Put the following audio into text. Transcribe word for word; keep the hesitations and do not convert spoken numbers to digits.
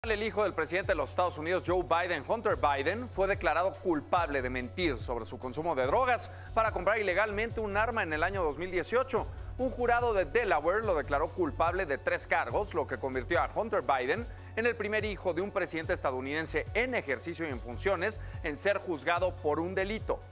El hijo del presidente de los Estados Unidos, Joe Biden, Hunter Biden, fue declarado culpable de mentir sobre su consumo de drogas para comprar ilegalmente un arma en el año dos mil dieciocho. Un jurado de Delaware lo declaró culpable de tres cargos, lo que convirtió a Hunter Biden en el primer hijo de un presidente estadounidense en ejercicio y en funciones en ser juzgado por un delito.